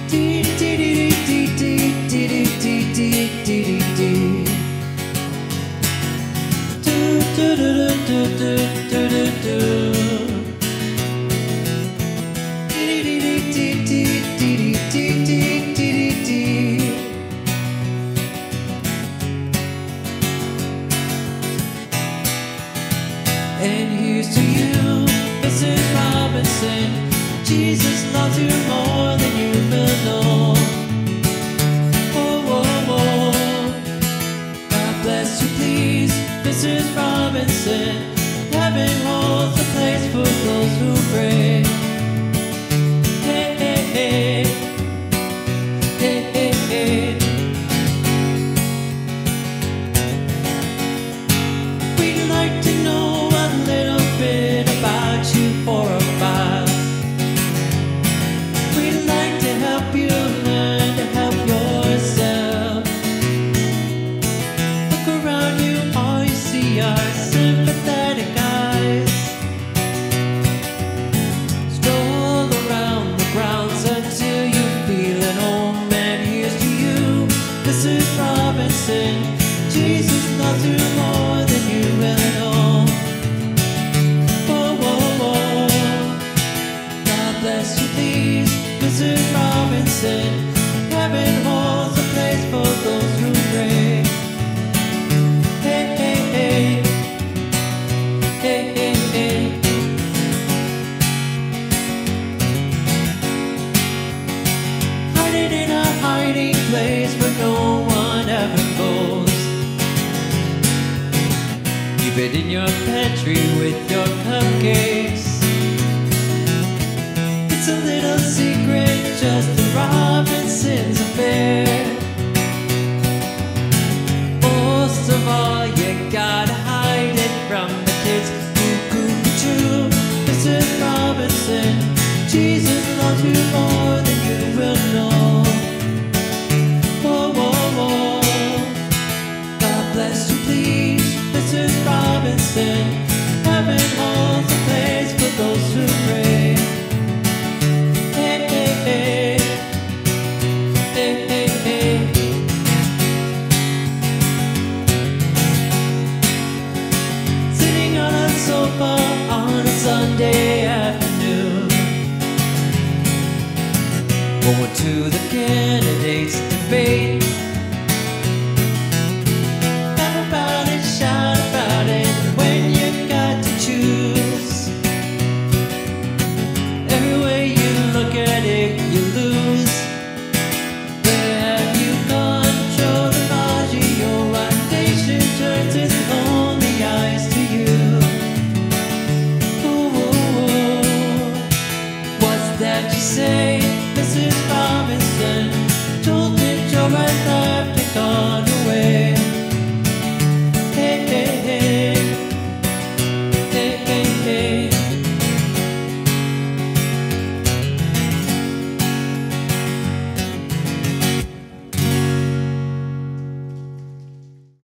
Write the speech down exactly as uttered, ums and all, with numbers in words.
And here's to you, Missus Robinson. Jesus loves you more than you will know. Oh, oh, oh. God bless you, please, Missus Robinson. Heaven holds a place for those who pray. Hey, hey, hey. Hey, hey, hey. We'd like to know a little bit about you for a while. We'd like to help you learn to help yourself. Look around you, all you see are sympathetic eyes. Stroll around the grounds until you feel at home. And here's to you, Missus Robinson. Jesus loves you more than you will know. Oh, oh, oh. God bless you, please, Missus Robinson. Heaven holds a place for those who pray. Hey, hey, hey. Hey, hey, hey. Hiding in a hiding place where no one ever goes. Keep it in your pantry with your cupcakes. It's a little secret, just a Robinson's affair. Most of all, you gotta hide it from the kids. Cuckoo-choo, Missus Robinson. Jesus loves you more than you will know. Whoa, whoa, whoa. God bless you, please, Missus Robinson. Heaven holds a place for those who pray. Hey, hey, hey. Hey, hey, hey. Sitting on a sofa on a Sunday afternoon, going to the candidates' debate.